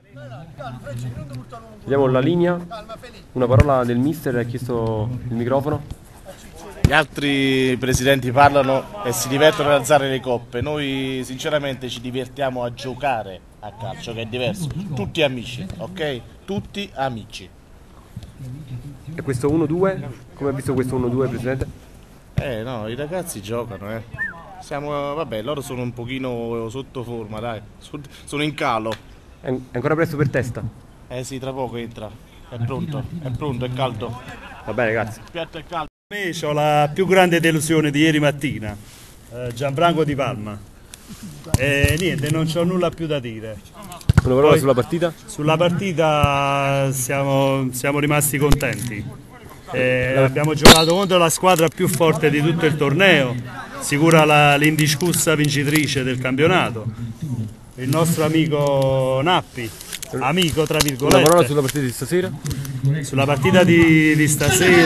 Vediamo la linea, una parola del mister, ha chiesto il microfono. Gli altri presidenti parlano e si divertono ad alzare le coppe, noi sinceramente ci divertiamo a giocare a calcio, che è diverso, tutti amici, ok? Tutti amici. E questo 1-2, come ha visto questo 1-2, presidente? No, i ragazzi giocano, vabbè, loro sono un pochino sotto forma, dai, sono in calo. È ancora presto per Testa? Sì, tra poco entra, è pronto, è caldo. Va bene, grazie. Il piatto è caldo. Ho la più grande delusione di ieri mattina, Gianfranco Di Palma. E niente, non c'ho nulla più da dire. Una parola sulla partita? Sulla partita siamo rimasti contenti. Abbiamo giocato contro la squadra più forte di tutto il torneo, sicura l'indiscussa vincitrice del campionato, il nostro amico Nappi, amico tra virgolette. Una parola sulla partita di stasera? Sulla partita di stasera.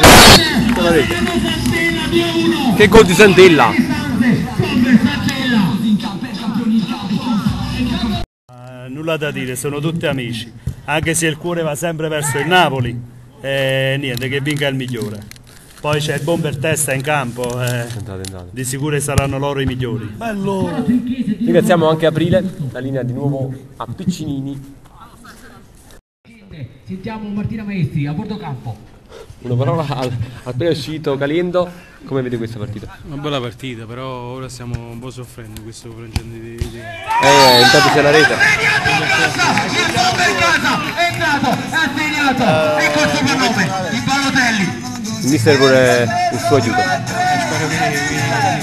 Che gol di Santella! Nulla da dire, sono tutti amici, anche se il cuore va sempre verso il Napoli. Niente, che vinca il migliore. Poi c'è il bomber Testa in campo, di sicuro saranno loro i migliori. Bello! Ringraziamo anche Aprile, la linea di nuovo a Piccinini. Sentiamo Martina Maestri a bordo campo. Una parola appena uscito Caliendo, come vede questa partita? Una bella partita, però ora stiamo un po' soffrendo questo frangente di... intanto c'è la rete. È entrato, ha segnato, e col soprannome, il Balotelli. Il mister vuole il suo aiuto. Spero che i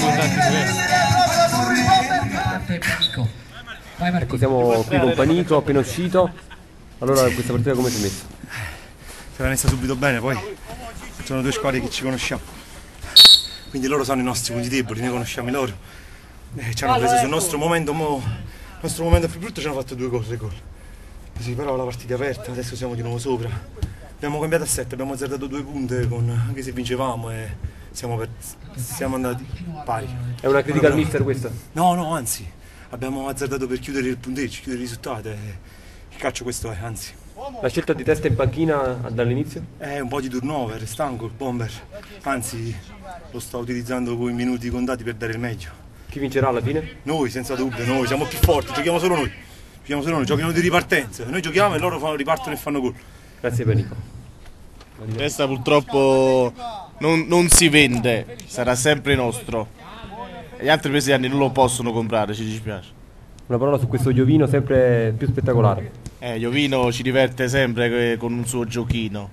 contatti. Ecco, siamo qui con Panico, appena uscito. Allora questa partita come si è messa? Si è messa subito bene, poi sono due squadre che ci conosciamo, quindi loro sanno i nostri punti deboli, noi conosciamo i loro. Ci hanno preso sul nostro momento più brutto, ci hanno fatto 2 gol, 3 gol. Sì, però la partita è aperta, adesso siamo di nuovo sopra. Abbiamo cambiato a 7, abbiamo azzardato 2 punte, anche se vincevamo e siamo andati pari. È una critica al mister questa? No, anzi, abbiamo azzardato per chiudere il punteggio, chiudere i risultati. Il calcio questo è, anzi. La scelta di Testa in panchina dall'inizio? Un po' di turnover, è stanco il bomber, anzi lo sta utilizzando con i minuti contati per dare il meglio. Chi vincerà alla fine? Noi, senza dubbio, noi siamo più forti, giochiamo solo noi, giocano di ripartenza, noi giochiamo e loro ripartono e fanno gol. Grazie Panico. Testa purtroppo non si vende, sarà sempre nostro. Gli altri presidenti non lo possono comprare, ci dispiace. Una parola su questo Iovino sempre più spettacolare. Iovino ci diverte sempre con un suo giochino.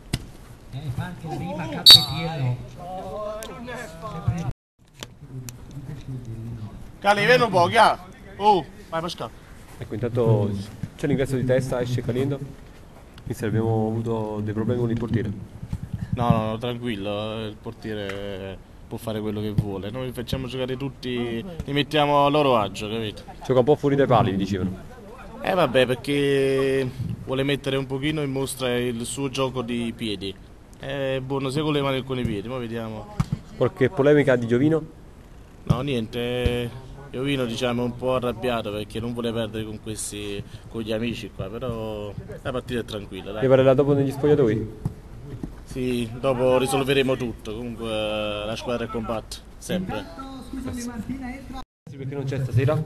Cali, vieni un po', chiaro? Oh, vai Pascal. Ecco, intanto c'è l'ingresso di Testa, esce Caliendo. Mister, abbiamo avuto dei problemi con il portiere. No, tranquillo, il portiere può fare quello che vuole. Noi facciamo giocare tutti, li mettiamo a loro agio, capito? Gioca un po' fuori dai pali, dicevano. Vabbè, perché vuole mettere un pochino in mostra il suo gioco di piedi. È buono sia con le mani che con i piedi, ma vediamo. Qualche polemica di Giovino? No, niente. Giovino diciamo è un po' arrabbiato perché non vuole perdere con gli amici qua, però la partita è tranquilla. Dai. Ne parlerà dopo negli spogliatoi? Sì, dopo risolveremo tutto. Comunque la squadra è compatta, sempre. Perché non c'è stasera?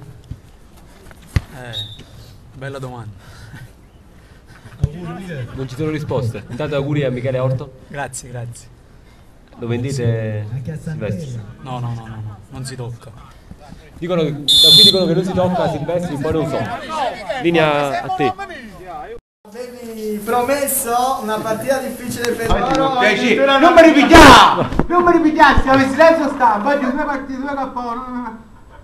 Bella domanda. Non ci sono risposte. Intanto auguri a Michele Orto. Grazie. Lo vendete Silvestri? No, non si tocca. Da qui dicono che non si tocca Silvestri, poi non so. Linea a te. Avevi promesso una partita difficile per loro. Non mi ripigliare, se avessi silenzio stampa, oggi 2 partite, 2 capponi.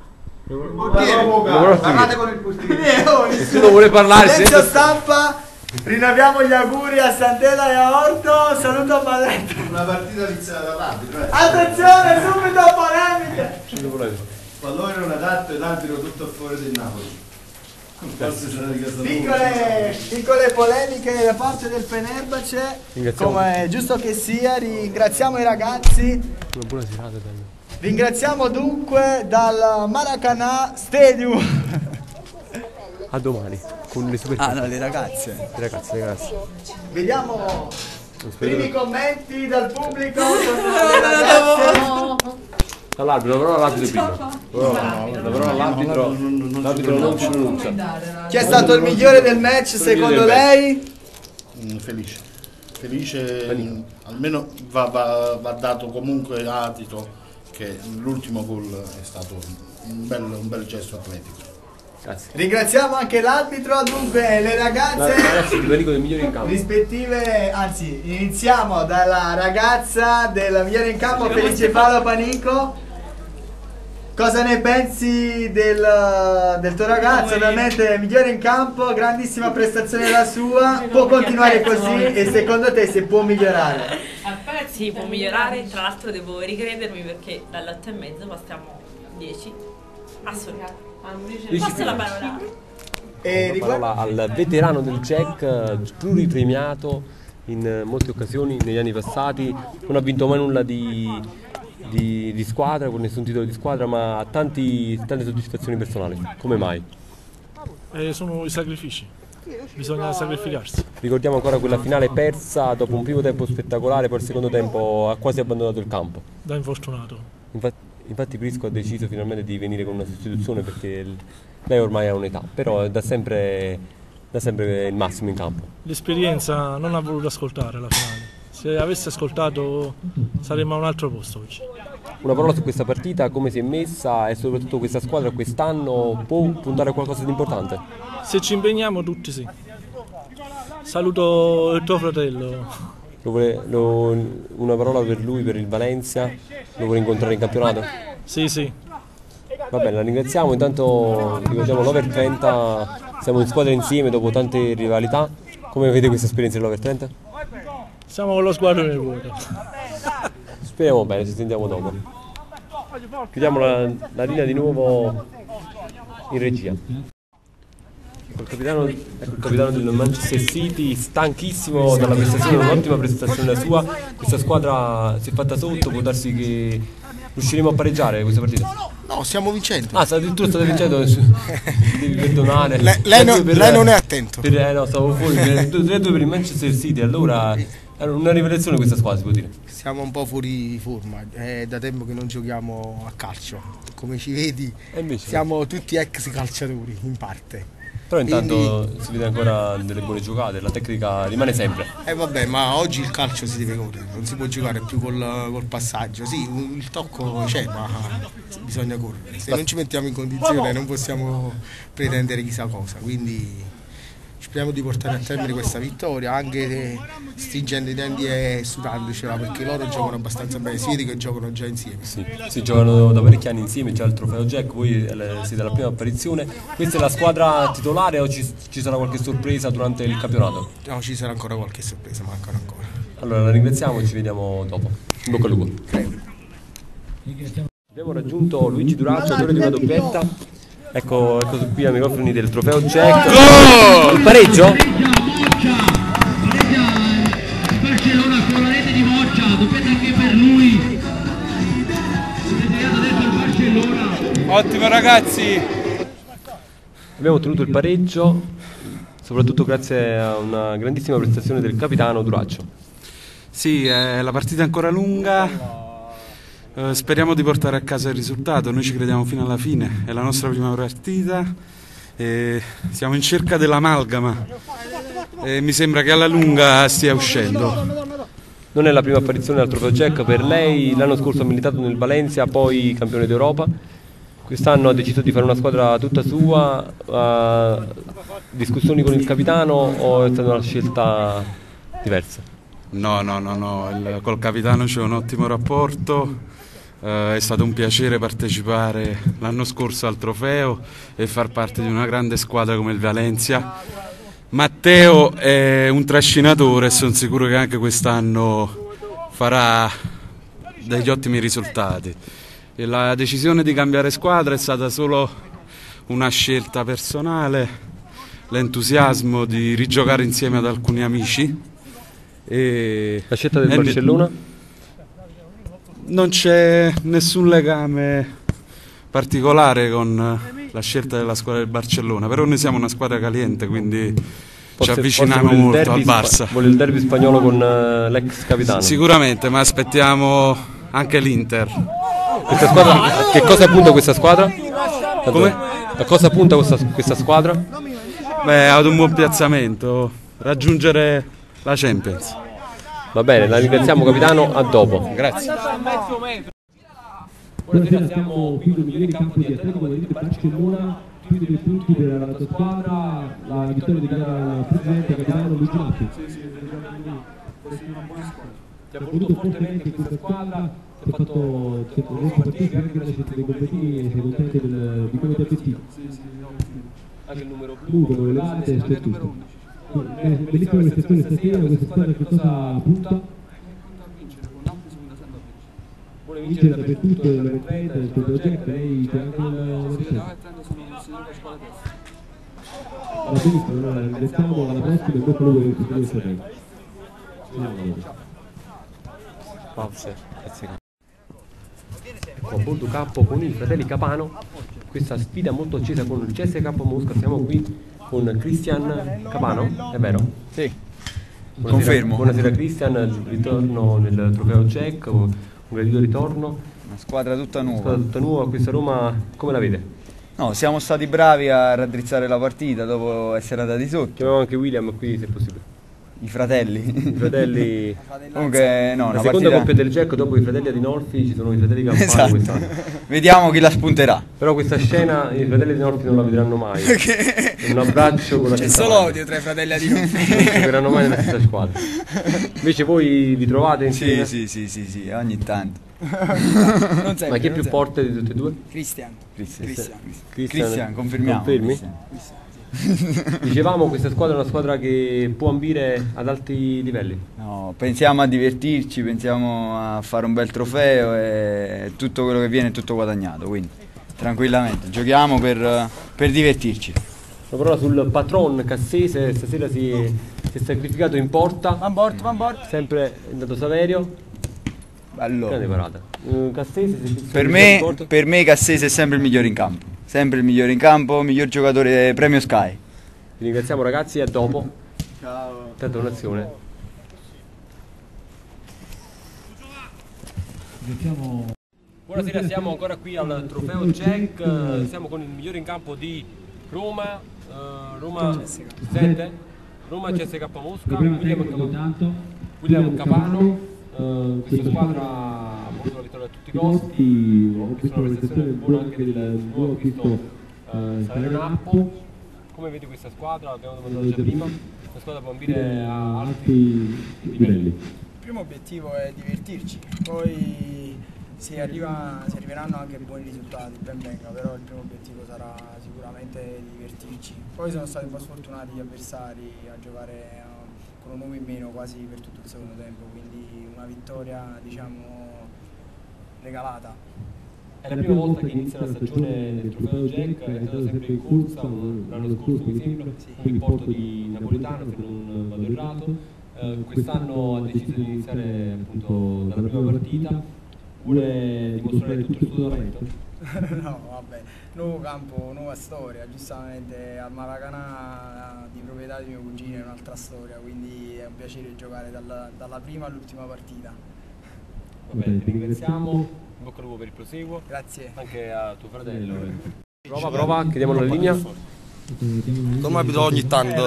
Parlate con il portiere. Nessuno vuole parlare. Silenzio stampa. Rinnoviamo gli auguri a Santella e a Orto. Saluto a Maletto. Una partita iniziata rapido. Attenzione, subito polemiche. Pallone non adatto ed arbitro tutto fuori del Napoli. Piccole polemiche da parte del Fenerbahce, come è giusto che sia. Ringraziamo i ragazzi. Una buona serata, bello. Ringraziamo dunque dal Maracanã Stadium. A domani. con le super... Ah no, le ragazze. Le ragazze. Vediamo Spero... primi commenti dal pubblico con le ragazze. Dall'arbitro, però l'arbitro prima. Però l'arbitro non ci pronuncia. Chi è stato il migliore del match secondo lei? Felice, almeno va dato comunque a Tito che l'ultimo gol è stato un bel gesto atletico. Grazie. Ringraziamo anche l'arbitro, dunque le ragazze rispettive, anzi iniziamo dalla ragazza della migliore in campo, Felice Paola Panico. Cosa ne pensi del tuo ragazzo? Ovviamente migliore in campo, grandissima prestazione la sua, può continuare così e secondo te se può migliorare? Sì, può migliorare, tra l'altro devo ricredermi perché dall'8,5 passiamo 10. Assolutamente. Passo la parola. Parola al veterano del Jack, pluripremiato in molte occasioni negli anni passati, non ha vinto mai nulla di squadra, con nessun titolo di squadra, ma ha tante soddisfazioni personali. Come mai? Sono i sacrifici, bisogna sacrificarsi. Ricordiamo ancora quella finale persa dopo un primo tempo spettacolare, poi il secondo tempo ha quasi abbandonato il campo. Da infortunato. Infatti Prisco ha deciso finalmente di venire con una sostituzione perché lei ormai ha un'età, però da sempre il massimo in campo. L'esperienza non ha voluto ascoltare alla finale. Se avesse ascoltato saremmo a un altro posto oggi. Una parola su questa partita, come si è messa e soprattutto questa squadra quest'anno può puntare a qualcosa di importante? Se ci impegniamo tutti sì. Saluto il tuo fratello. Una parola per lui, per il Valencia, lo vuole incontrare in campionato? Sì. Va bene, la ringraziamo, intanto ricordiamo l'Over 30, siamo in squadra insieme dopo tante rivalità. Come vede questa esperienza dell'Over 30? Siamo con lo sguardo nel vuoto. Speriamo bene, ci sentiamo dopo. Chiudiamo la linea di nuovo in regia. Ecco il capitano del Manchester City, stanchissimo dalla prestazione, un'ottima prestazione la sua. Questa squadra si è fatta sotto, può darsi che riusciremo a pareggiare questa partita. No, stiamo vincendo. Ah, addirittura state vincendo, devi perdonare. Lei non è attento. No, stavo fuori, 3-2 per il Manchester City, allora è una rivelazione questa squadra, si può dire. Siamo un po' fuori forma, è da tempo che non giochiamo a calcio. Come ci vedi, siamo tutti ex calciatori in parte. Però intanto si vede ancora delle buone giocate, la tecnica rimane sempre. Vabbè, ma oggi il calcio si deve correre, non si può giocare più col passaggio. Sì, il tocco c'è, ma bisogna correre. Se non ci mettiamo in condizione non possiamo pretendere chissà cosa, quindi speriamo di portare a termine questa vittoria, anche stringendo i denti e sudandocela, perché loro giocano abbastanza bene, si vede che giocano già insieme. Sì, si giocano da parecchi anni insieme, già il trofeo Jack, voi siete alla prima apparizione. Questa è la squadra titolare o ci sarà qualche sorpresa durante il campionato? No, ci sarà ancora qualche sorpresa, mancano ancora. Allora la ringraziamo e ci vediamo dopo. In bocca al lupo. Abbiamo raggiunto Luigi Duraccio, autore di una doppietta. Ecco qui ai microfoni del trofeo Jack. Il pareggio? Barcellona con la rete di Moccia, doppietta anche per lui. Barcellona. Ottimo ragazzi. Abbiamo ottenuto il pareggio, soprattutto grazie a una grandissima prestazione del capitano Duraccio. Sì, la partita è ancora lunga. Speriamo di portare a casa il risultato, noi ci crediamo fino alla fine, è la nostra prima partita e siamo in cerca dell'amalgama e mi sembra che alla lunga stia uscendo. Non è la prima apparizione al trofeo Jack per lei, l'anno scorso ha militato nel Valencia, poi campione d'Europa, quest'anno ha deciso di fare una squadra tutta sua, discussioni con il capitano o è stata una scelta diversa? No, col capitano c'è un ottimo rapporto. È stato un piacere partecipare l'anno scorso al trofeo e far parte di una grande squadra come il Valencia. Matteo è un trascinatore e sono sicuro che anche quest'anno farà degli ottimi risultati. E la decisione di cambiare squadra è stata solo una scelta personale, l'entusiasmo di rigiocare insieme ad alcuni amici. E la scelta del Barcellona? Non c'è nessun legame particolare con la scelta della squadra del Barcellona, però noi siamo una squadra caliente, quindi ci avviciniamo molto al Barça. Vuole il derby spagnolo con l'ex capitano? Sicuramente, ma aspettiamo anche l'Inter. Questa squadra, che cosa punta questa squadra? Come? A cosa punta questa squadra? Beh, ad un buon piazzamento, raggiungere la Champions. Va bene, la ringraziamo capitano, a dopo. Grazie. Buonasera, siamo qui con il migliore campo di Atletico Madrid Barcellona, più dei punti per la tua squadra, la vittoria dedicata al presidente capitano Luigi Matti. Ti ha voluto fortemente in questa squadra, ti ha fatto partire anche da scelta dei competitivi e sei contento di come ti ha vestito. Anche il numero blu, come le late, c'è tutto. Bellissima prestazione stasera, questa squadra che cosa punta? Vuole vincere dappertutto nella partita, il tuo progetto, lei c'è anche la ricetta. Va benissimo, allora ringraziamo, alla prossima e bocca al lupo per il futuro sapere. Ecco, a bordo campo con i fratelli Capano, questa sfida molto accesa con il CSKA Mosca. Siamo qui con Cristian Capano, è vero? Sì, buonasera, confermo. Buonasera Cristian, ritorno nel trofeo Jack, un gradito ritorno. Una squadra tutta nuova. Squadra tutta nuova, questa Roma come la vede? No, siamo stati bravi a raddrizzare la partita dopo essere andati sotto. Chiamiamo anche William qui se possibile. I fratelli. I fratelli. Comunque no, la una seconda partita... coppia del Jack dopo i fratelli Adinolfi ci sono i fratelli Campani. Esatto. Quest'anno. Vediamo chi la spunterà. Però questa scena i fratelli Adinolfi non la vedranno mai. Un abbraccio con la C'è solo odio tra i fratelli Adinolfi. Non si vedranno mai nella stessa squadra. Invece voi vi trovate insieme? Sì, ogni tanto. Non sempre, ma chi è non più sempre. forte di tutte e due? Cristian, confermiamo. Confermi? Cristian. Dicevamo, questa squadra è una squadra che può ambire ad alti livelli. No, pensiamo a divertirci, pensiamo a fare un bel trofeo e tutto quello che viene è tutto guadagnato, quindi tranquillamente giochiamo per divertirci. Una parola sul patron Cassese, stasera si è sacrificato in porta. Van Bort. Sempre è andato Saverio. Bello. Grande parata. Cassese Per me Cassese è sempre il migliore in campo. Sempre il migliore in campo, miglior giocatore premio Sky. Vi ringraziamo ragazzi e a dopo. Ciao. Tanta donazione. Buonasera, siamo ancora qui al trofeo Jack. Siamo con il migliore in campo di Roma. Roma 7. Roma CSKA Mosca. William Capano. Questa squadra ha voluto la vittoria a tutti i costi. Ho visto una prestazione buona anche del nuovo acquisto Salerno Appo. Come vedi questa squadra? L'abbiamo domandato già prima. La squadra può ambire a alti livelli. Il primo obiettivo è divertirci, poi se arriveranno anche buoni risultati, ben venga, però il primo obiettivo sarà sicuramente divertirci. Poi sono stati un po' sfortunati gli avversari a giocare con un uomo in meno quasi per tutto il secondo tempo, quindi una vittoria diciamo regalata. È la prima volta che inizia la stagione del trofeo Jack, è stato sempre in corsa, l'anno scorso mi sembra, con il porto di Napoletano se non vado errato. Quest'anno ha deciso di iniziare appunto dalla prima partita, vuole dimostrare tutto il suo talento? No, vabbè, nuovo campo, nuova storia, giustamente al Maracanã di proprietà di mio cugino è un'altra storia, quindi è un piacere giocare dalla prima all'ultima partita. Va bene, ti ringraziamo, in bocca al lupo per il proseguo. Grazie. Anche a tuo fratello. Prova, chiediamo la linea. Come abito ogni tanto.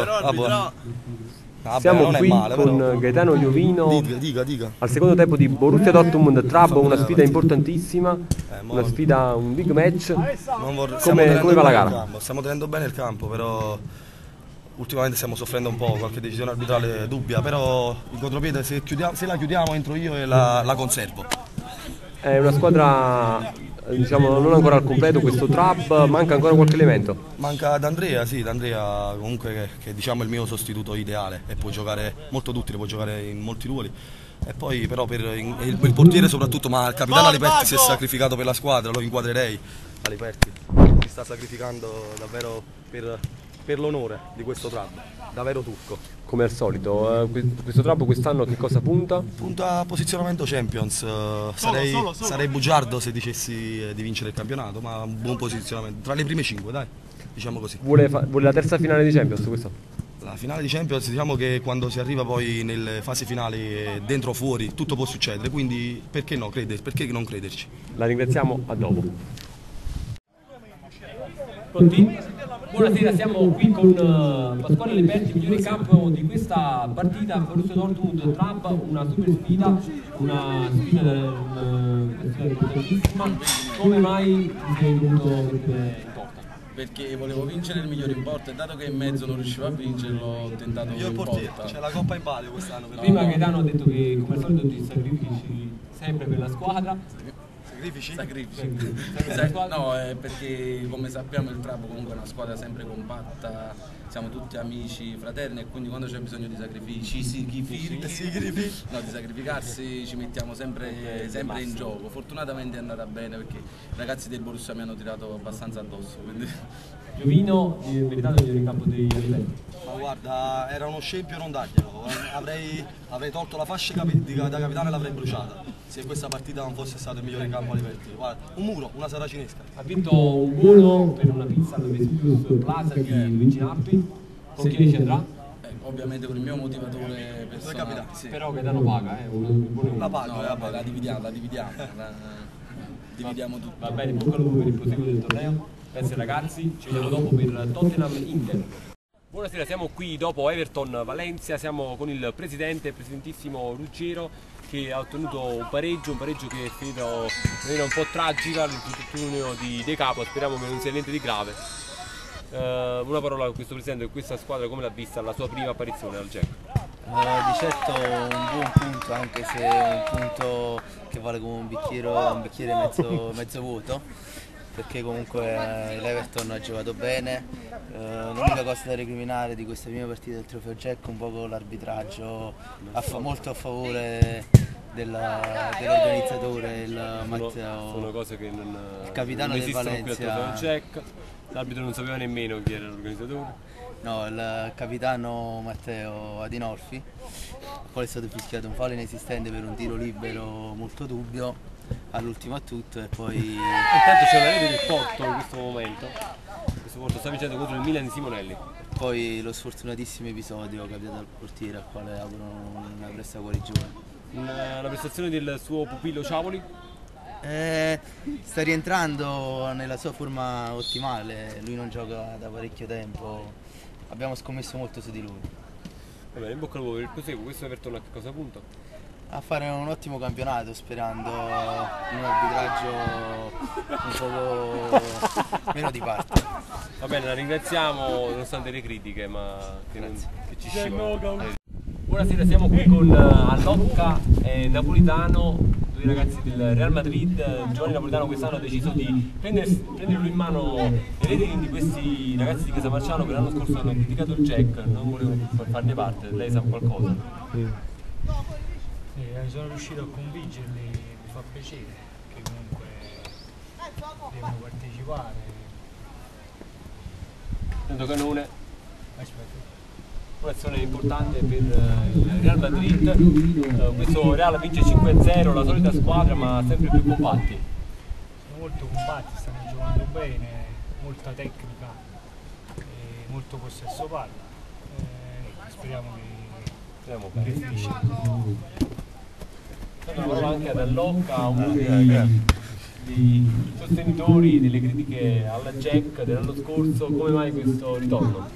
Siamo qui con Gaetano Iovino dica. al secondo tempo di Borussia Dortmund Trabo, una sfida importantissima, una sfida, un big match. Come va la gara? Stiamo tenendo bene il campo, però ultimamente stiamo soffrendo un po', qualche decisione arbitrale dubbia, però il contropiede se la chiudiamo entro io e la conservo. È una squadra, diciamo, non ancora al completo questo Trab, manca ancora qualche elemento. Manca D'Andrea, sì, D'Andrea comunque che diciamo è il mio sostituto ideale e può giocare molto duttile, può giocare in molti ruoli. E poi però per il portiere soprattutto, ma il capitano Aliperti si è sacrificato per la squadra, lo inquadrerei. Aliperti si sta sacrificando davvero per per l'onore di questo trap, davvero turco. Come al solito, questo trap quest'anno che cosa punta? Punta a posizionamento Champions, sarei bugiardo se dicessi di vincere il campionato, ma un buon posizionamento, tra le prime 5, dai, diciamo così. Vuole la terza finale di Champions questa? La finale di Champions, diciamo che quando si arriva poi nelle fasi finali, dentro o fuori, tutto può succedere, quindi perché no, perché non crederci? La ringraziamo, a dopo. Pronti? Buonasera, siamo qui con Pasquale Leberti, migliore in campo di questa partita. Borussia Dortmund Trap, una super sfida, una sfida importantissima. Come mai sei dovuto mettere in porta? Perché volevo vincere il migliore in porta e dato che in mezzo non riuscivo a vincere l'ho tentato in porta. C'è la Coppa in palio quest'anno. Prima Gaetano ha detto che come al solito ti sacrifici sempre per la squadra. Sacrifici? No, perché come sappiamo il Trap comunque è una squadra sempre compatta, siamo tutti amici, fraterni, e quindi quando c'è bisogno di sacrifici, di sacrificarsi, ci mettiamo sempre in gioco. Fortunatamente è andata bene perché i ragazzi del Borussia mi hanno tirato abbastanza addosso. Quindi... Giovino, meritato il migliore in campo dei livelli. Ma guarda, era uno scempio non darglielo, avrei tolto la fascia da capitano e l'avrei bruciata, se questa partita non fosse stato il migliore in campo a livelli. Guarda, un muro, una saracinesca. Ha vinto un buono per una pizza al Vesuvius Plaza di Luigi Nappi. Con chi ci andrà? Ovviamente con il mio motivatore personale. Sì. Però Gaetano paga, La paga, no, vabbè, la dividiamo tutti. Va bene, bocca al lupo per il proseguo del torneo. Grazie ragazzi, ci vediamo dopo per Tottenham Inter. Buonasera, siamo qui dopo Everton Valencia, siamo con il presidentissimo Ruggero, che ha ottenuto un pareggio che è finito in maniera un po' tragica, l'infortunio di De Capo. Speriamo che non sia niente di grave. Una parola a questo presidente e questa squadra, come l'ha vista la sua prima apparizione al Jack? Di certo un buon punto, anche se è un punto che vale come un bicchiere mezzo vuoto, perché comunque l'Everton ha giocato bene. L'unica cosa da recriminare di questa prima partita del Trofeo Jack è un po' l'arbitraggio molto a favore dell'organizzatore, il Matteo. Sono cose che non, il capitano del Valencia. Jack. L'arbitro non sapeva nemmeno chi era l'organizzatore. No, il capitano Matteo Adinolfi, al quale è stato fischiato un fallo inesistente per un tiro libero molto dubbio all'ultimo a tutto, e poi intanto c'è la rete del Porto in questo momento. Questo Porto sta vincendo contro il Milan di Simonelli. Poi lo sfortunatissimo episodio capitato al portiere, al quale auguro una presta guarigione. Una prestazione del suo pupillo Ciavoli? Sta rientrando nella sua forma ottimale, lui non gioca da parecchio tempo, abbiamo scommesso molto su di lui. Va bene, in bocca al lupo per il proseguo. Questo Everton a che cosa punta? A fare un ottimo campionato, sperando in un arbitraggio un po' meno di parte. Va bene, la ringraziamo nonostante le critiche, ma che ci scivolano. Buonasera, siamo qui con Allocca e Napolitano, due ragazzi del Real Madrid. Giovanni Napolitano quest'anno ha deciso di prenderlo in mano le redini di questi ragazzi di Casamarciano che l'anno scorso hanno criticato il Jack, non volevano farne parte. Lei sa qualcosa? Sono riuscito a convincerli, mi fa piacere che comunque devono partecipare. Tanto Canone, un'azione importante per il Real Madrid. Questo Real vince 5-0, la solita squadra ma sempre più compatti. Sono molto compatti, stanno giocando bene, molta tecnica, molto possesso palla. Speriamo che finisce. Una parola anche ad Allocca, uno dei sostenitori delle critiche alla Jack dell'anno scorso. Come mai questo ritorno?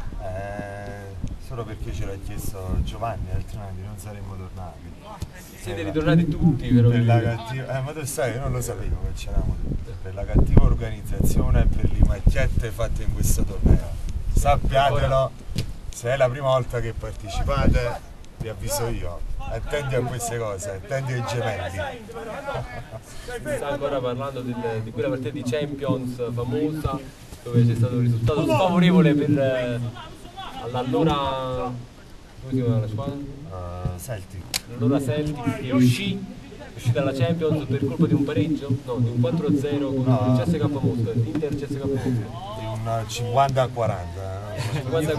Solo perché ce l'ha chiesto Giovanni, altrimenti non saremmo tornati. Siete ritornati tutti, però. Per la cattiva, ma tu sai, io non lo sapevo che c'eravamo tutti. Per la cattiva organizzazione e per le macchiette fatte in questo torneo. Sappiatelo, se è la prima volta che partecipate, vi avviso io. Attendi a queste cose, attendi ai gemelli. Si sta ancora parlando di quella partita di Champions famosa, dove c'è stato un risultato sfavorevole per l'allora, come si chiama la squadra? Celtic. L'allora Celtic che uscì dalla Champions per colpa di un pareggio? No, di un 4-0 con il CSKA Mosca, l'Inter CSKA Mosca. Di un 50-40. Quando è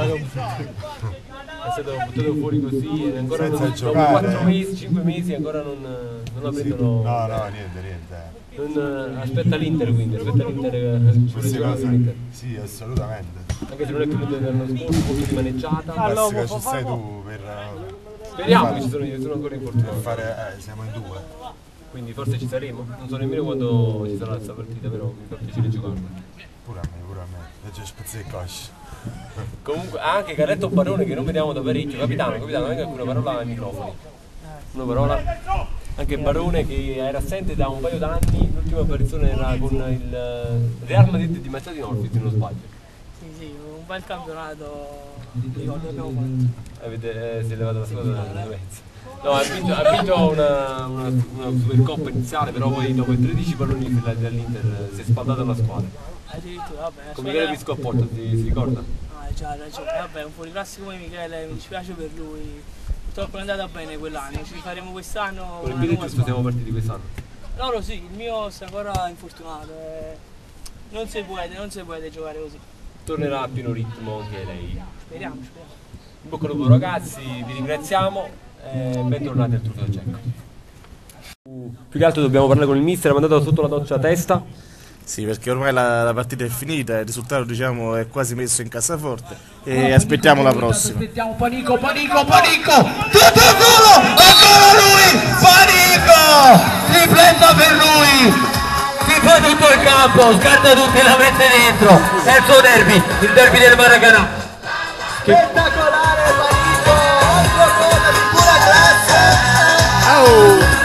stato buttato fuori così e ancora Senza dopo giocare. 4 mesi, 5 mesi ancora non la prendono. No, niente. Aspetta l'Inter, quindi aspetta l'Inter Queste cose, sì, assolutamente. anche se non è più dell'anno scorso, molto rimaneggiata. Allora, ci stai tu per... Speriamo che ci sono ancora infortunati. Siamo in 2. Quindi forse ci saremo. Non so nemmeno quando ci sarà questa partita, però mi fa piacere giocarla. Pure a me. Legge spezzi e cosci. Comunque anche Carletto Barone che non vediamo da parecchio. Capitano, venga qui una parola ai microfoni. Una parola. Anche Barone che era assente da un paio d'anni, l'ultima apparizione era con il Real Madrid di Mazzati Norfi, se non sbaglio. Sì, un bel campionato, ricordo abbiamo fatto. Si è levato la squadra da mezzo. No, ha vinto una Supercoppa iniziale, però poi dopo i 13 palloni dell'Inter si è spaldata una squadra. Addirittura, vabbè. Come Michele Viscopporto, si ricorda? Ah, già, ragione. Vabbè, un fuoriclasse come Michele, mi spiace per lui. Purtroppo è andata bene quell'anno, ci faremo quest'anno. Con il piede giusto siamo partiti quest'anno. Loro sì, il mio sta ancora infortunato. Non si può giocare così. Tornerà a pieno ritmo anche lei. Speriamo. In bocca al lupo ragazzi, vi ringraziamo e bentornati al Trofeo Cecco. Più che altro dobbiamo parlare con il mister, ha mandato sotto la doccia a testa. Sì, perché ormai la partita è finita, il risultato diciamo è quasi messo in cassaforte e aspettiamo la prossima. Aspettiamo Panico, tutto il volo, ancora lui, Panico, tripletta per lui, si fa tutto il campo, scarta tutti e la mette dentro, è il suo derby, il derby del Maracanã. Spettacolare Panico, altro cosa di pura classe.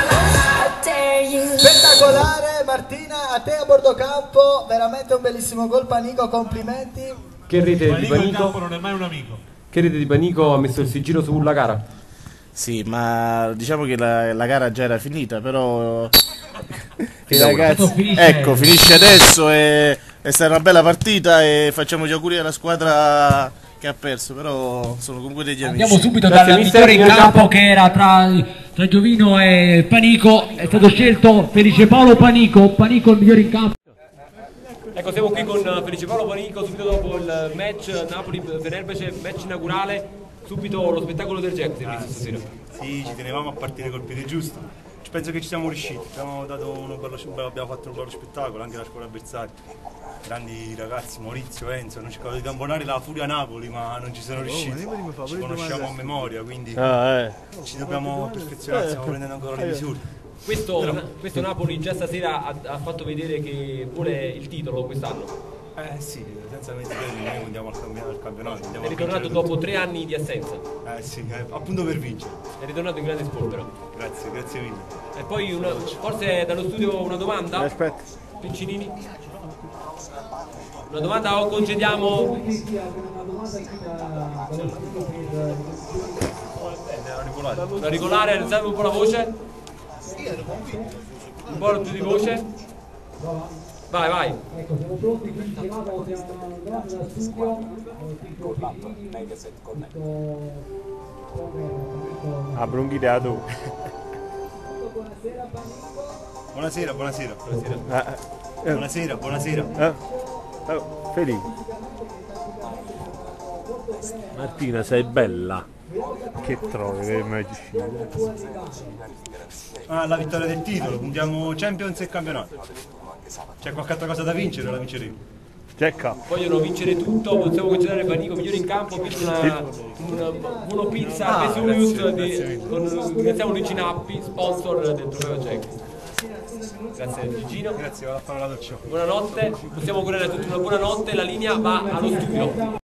Spettacolare Martina, a te a bordo campo, veramente un bellissimo gol Panico, complimenti. Che rete di Panico? Non è mai un amico. Che rete di Panico ha messo il sigillo sulla gara? Sì, ma diciamo che la gara già era finita, però i ragazzi, ecco, finisce adesso e è stata una bella partita e facciamo gli auguri alla squadra che ha perso, però sono comunque degli amici. Andiamo subito dal migliore in campo che era tra Giovino e Panico, è stato scelto Felice Paolo Panico il migliore in campo. Ecco, siamo qui con Felice Paolo Panico subito dopo il match Napoli-Fenerbahce, match inaugurale, subito lo spettacolo del Jack stasera. Sì, ci tenevamo a partire col piede giusto. Penso che ci siamo riusciti, abbiamo fatto un bello spettacolo, anche la squadra avversaria. Grandi ragazzi, Maurizio, Enzo, hanno cercato di tamponare la Furia Napoli ma non ci sono riusciti. Ci conosciamo a memoria, quindi ci dobbiamo perfezionare, stiamo prendendo ancora le misure. Questo Napoli già stasera ha fatto vedere che vuole il titolo quest'anno. Sì, senza mente noi andiamo al campionato. È ritornato dopo 3 anni di assenza. Sì, appunto per vincere. È ritornato in grande sport però. Grazie mille. E poi forse dallo studio una domanda? Aspetta. Piccinini? Una domanda o concediamo? Una regolare, alzate un po' la voce. Un po' più di voce. Vai. Ecco, siamo pronti, quindi siamo andati da studio. Apro un chidato. Buonasera. Felice. Martina, sei bella. Che trovi che immagini? La vittoria del titolo, puntiamo Champions e campionato. C'è qualche altra cosa da vincere o la vinceremo? Cecca. Vogliono vincere tutto, possiamo concedere Panico migliore in campo, una buona pizza Vesuvius, ringraziamo Luigi Nappi, sponsor del Trofeo Cecco. Grazie Gigino. Grazie, vado a fare la doccia. Buonanotte, possiamo augurare a tutti una buona notte, la linea va allo studio.